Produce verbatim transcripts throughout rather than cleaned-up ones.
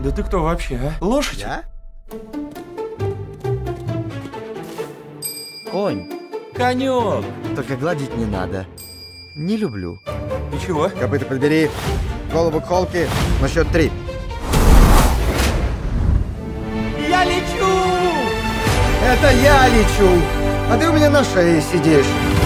Да ты кто вообще, а? Лошадь? Я? Конь. Конек. Только гладить не надо. Не люблю. И чего? Копыта подбери. Голову к холке. На счет три. Я лечу! Это я лечу, а ты у меня на шее сидишь.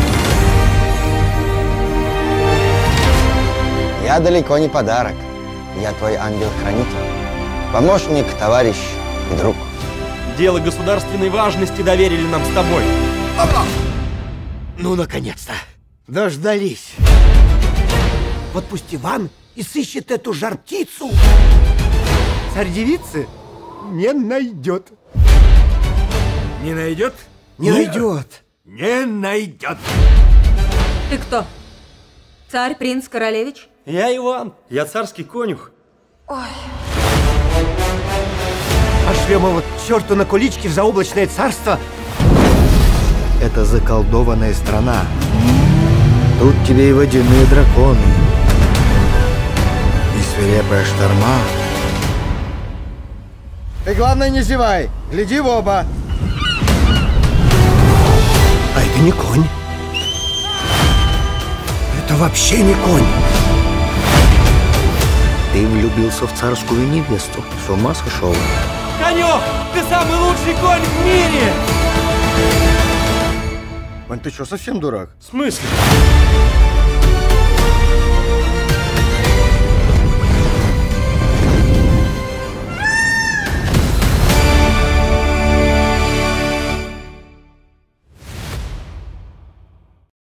Я далеко не подарок. Я твой ангел-хранитель. Помощник, товарищ и друг. Дело государственной важности доверили нам с тобой. Ну, наконец-то. Дождались. Вот пусть Иван и сыщет эту жар-птицу. Царь девицы не найдет. Не найдет? Не найдет. Не найдет. Ты кто? Царь, принц, королевич? Я Иван. Я царский конюх. Пошлем его к черту на куличке в заоблачное царство. Это заколдованная страна. Тут тебе и водяные драконы, и свирепая шторма. Ты, главное, не зевай. Гляди в оба. А это не конь. Это вообще не конь. Ты влюбился в царскую невесту. С ума сошел? Конек! Ты самый лучший конь в мире! Вань, ты что, совсем дурак? В смысле?